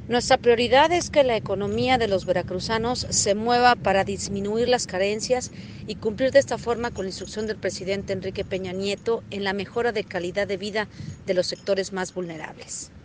Nuestra prioridad es que la economía de los veracruzanos se mueva para disminuir las carencias y cumplir de esta forma con la instrucción del presidente Enrique Peña Nieto en la mejora de calidad de vida de los sectores más vulnerables.